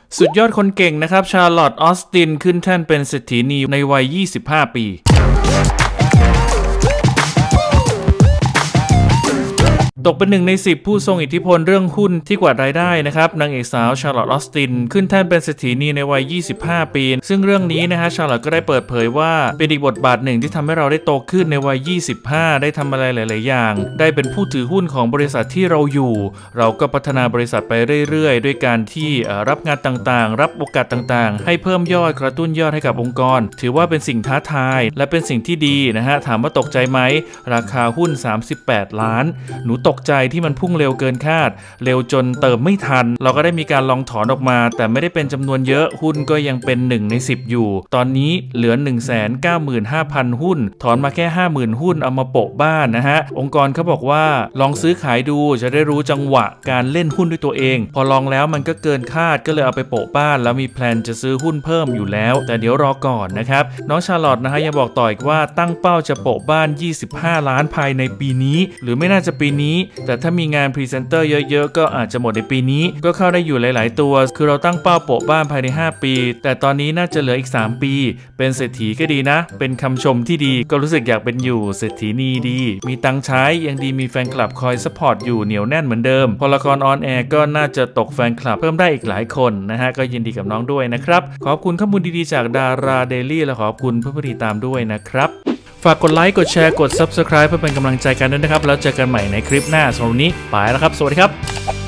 สุดยอดคนเก่งนะครับชาร์ลอตต์ ออสตินขึ้นแท่นเป็นเศรษฐีนีในวัย 25 ปีตกเป็นหนึ่งใน10ผู้ทรงอิทธิพลเรื่องหุ้นที่กวาดรายได้นะครับนางเอกสาวชาร์ลอตต์ ออสตินขึ้นแท่นเป็นเศรษฐีนีในวัย 25 ปีซึ่งเรื่องนี้นะฮะชาร์ลอตต์ก็ได้เปิดเผยว่าเป็นอีกบทบาทหนึ่งที่ทำให้เราได้โตขึ้นในวัย 25 ได้ทำอะไรหลายๆอย่างได้เป็นผู้ถือหุ้นของบริษัทที่เราอยู่เราก็พัฒนาบริษัทไปเรื่อยๆด้วยการที่รับงานต่างๆรับโอกาสต่างๆให้เพิ่มยอดกระตุ้นยอดให้กับองค์กรถือว่าเป็นสิ่งท้าทายและเป็นสิ่งที่ดีนะฮะถามว่าตกใจไหมราคาหุ้น38 ล้านหนูตกใจที่มันพุ่งเร็วเกินคาดเร็วจนเติมไม่ทันเราก็ได้มีการลองถอนออกมาแต่ไม่ได้เป็นจำนวนเยอะหุ้นก็ยังเป็น1ใน10อยู่ตอนนี้เหลือ 195,000 หุ้นถอนมาแค่ 50,000 หุ้นเอามาโปะบ้านนะฮะองค์กรเขาบอกว่าลองซื้อขายดูจะได้รู้จังหวะการเล่นหุ้นด้วยตัวเองพอลองแล้วมันก็เกินคาดก็เลยเอาไปโปะบ้านแล้วมีแพลนจะซื้อหุ้นเพิ่มอยู่แล้วแต่เดี๋ยวรอก่อนนะครับน้องชาร์ลอตต์นะฮะยังบอกต่ออีกว่าตั้งเป้าจะโปะบ้าน25 ล้านภายในปีนี้หรือไม่น่าจะปีนี้แต่ถ้ามีงานพรีเซนเตอร์เยอะๆก็อาจจะหมดในปีนี้ก็เข้าได้อยู่หลายๆตัวคือเราตั้งเป้าโปะบ้านภายใน5 ปีแต่ตอนนี้น่าจะเหลืออีก3 ปีเป็นเศรษฐีก็ดีนะเป็นคำชมที่ดีก็รู้สึกอยากเป็นอยู่เศรษฐีนีดีมีตังใช้ยังดีมีแฟนคลับคอยซัพพอร์ตอยู่เหนียวแน่นเหมือนเดิมพอละครออนแอร์ก็น่าจะตกแฟนคลับเพิ่มได้อีกหลายคนนะฮะก็ยินดีกับน้องด้วยนะครับขอบคุณข้อมูลดีๆจากดาราเดลี่และขอบคุณผู้ติดตามด้วยนะครับฝากกดไลค์กดแชร์กด Subscribe เพื่อเป็นกำลังใจกันด้วยนะครับแล้วเจอกันใหม่ในคลิปหน้าสำหรับวันนี้ไปแล้วครับสวัสดีครับ